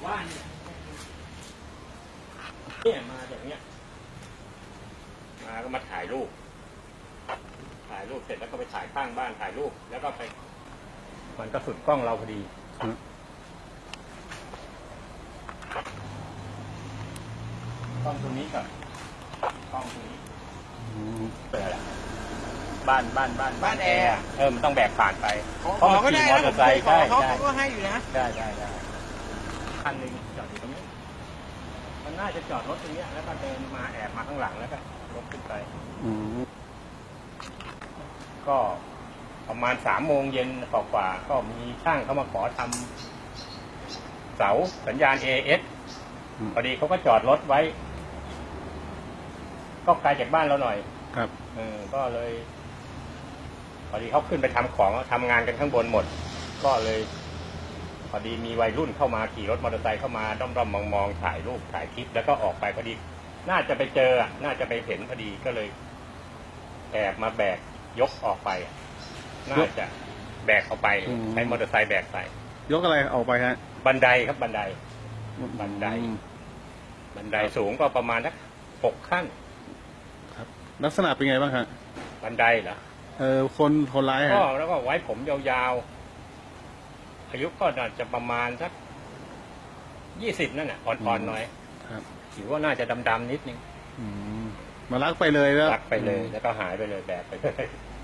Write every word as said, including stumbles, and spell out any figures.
บ้านเนี่ยเนี่ยมาอย่างเนี้ยมาก็มาถ่ายรูปถ่ายรูปเสร็จแล้วก็ไปถ่ายข้างบ้านถ่ายรูปแล้วก็ไปมันก็สุดกล้องเราพอดีกล้องตรงนี้กับกล้องตรงนี้เป็นอะไรบ้านบ้านบ้านบ้านแอร์เออมันต้องแบกผ่านไปเพราะมันขี่มอเตอร์ไซค์ใช่ใช่เขาก็ให้อยู่นะได้ได้ได้คันหนึ่งจอดอยู่ตรงนี้มันน่าจะจอดรถตรงนี้แล้วก็เดินมาแอบมาข้างหลังแล้วก็รถขึ้นไปก็ประมาณสามโมงเย็นกว่าๆก็มีช่างเขามาขอทำเสาสัญญาณ เอ เอส พอดีเขาก็จอดรถไว้ก็ไกลจากบ้านเราหน่อยครับเออก็เลยพอดีเขาขึ้นไปทำของทำงานกันข้างบนหมดก็เลยพอดีมีวัยรุ่นเข้ามาขี่รถมอเตอร์ไซค์เข้ามาด้อมๆมองๆถ่ายรูปถ่ายคลิปแล้วก็ออกไปพอดีน่าจะไปเจอน่าจะไปเห็นพอดีก็เลยแอบมาแบกยกออกไปน่าจะแบกเอาไปใช้มอเตอร์ไซค์แบกไปยกอะไรออกไปฮะบันไดครับบันไดบันไดบันไดสูงก็ประมาณสักหกขั้นครับลักษณะเป็นไงบ้างฮะบันไดเหรอเออคนคนร้ายฮะก็แล้วก็ไว้ผมยาวๆอายุก็น่าจะประมาณสักยี่สิบนั่นแหละอ่อนๆหน่อยครับถือว่าน่าจะดำๆนิดนึงมาลักไปเลยแล้วลักไปเลยแล้วก็หายไปเลยแบกไปเลย